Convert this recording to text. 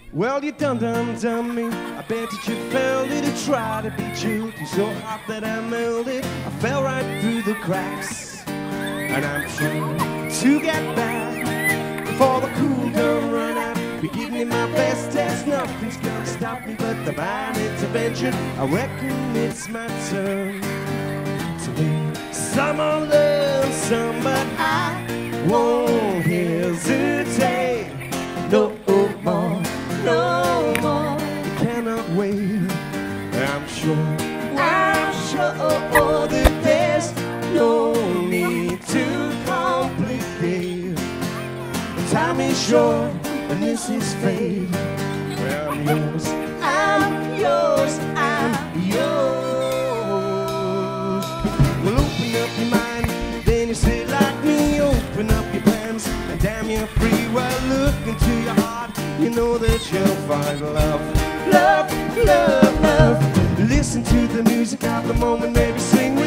Well, you done me. I bet that you felt it. I tried to be true. You're so hot that I melted. I fell right through the cracks. And I'm trying to get back before the cool done run out. Be giving it my best test. Nothing's gonna stop me but divine intervention. I reckon it's my turn to be someone learn some, but I won't hesitate no more. No more. You cannot wait. I'm sure that there's no need to complicate. Time is short and this is fate. I'm yours, I'm yours, I'm yours. Well, open up your mind, then you say like me. Open up your plans, and damn you're free. Well, look into your heart, you know that you'll find love, love, love, love. Listen to the music of the moment, maybe sing